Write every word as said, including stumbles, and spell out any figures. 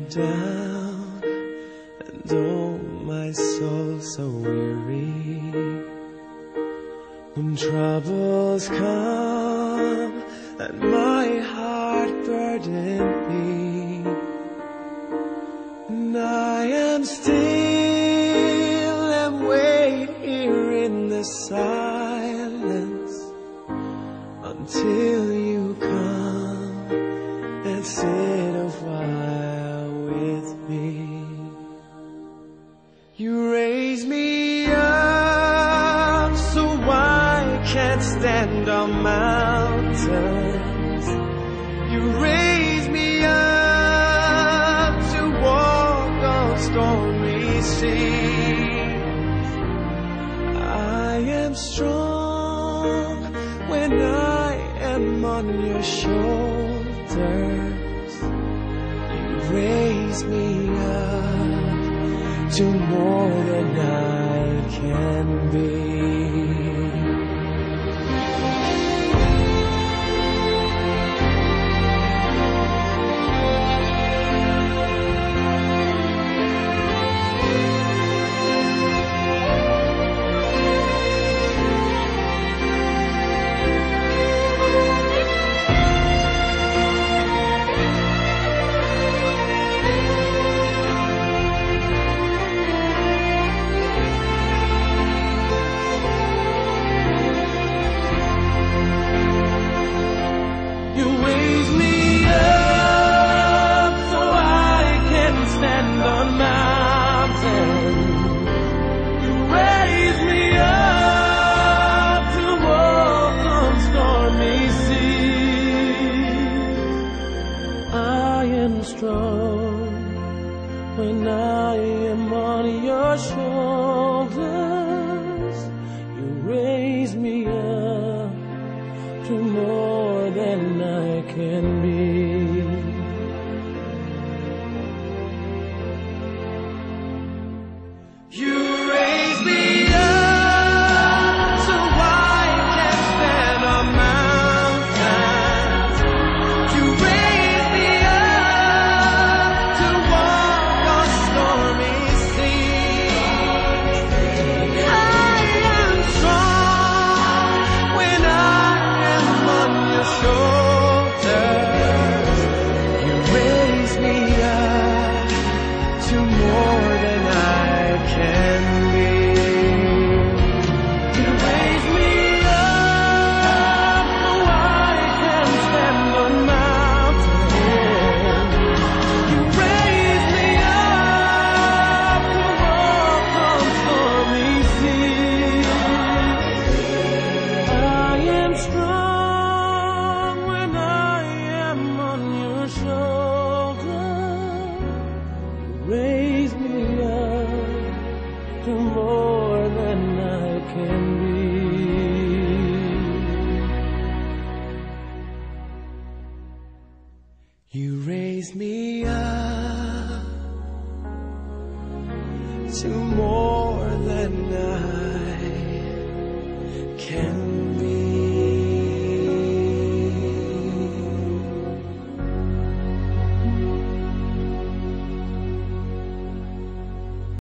down, and oh, my soul so weary. When troubles come and my heart burden me, and I am still and wait here in the silence until you come and sit a while with me. You raise me up so I can't stand on mountains. You raise me up to walk on stormy seas. I am strong when I am on your shoulders. You raise me up to more than I can be. Strong when I am on your shoulders. You raise me up to more than I can be. You raise me up so I can stand on mountains. You raise me raise me up to more than I can be. You raise me up to more than I can be.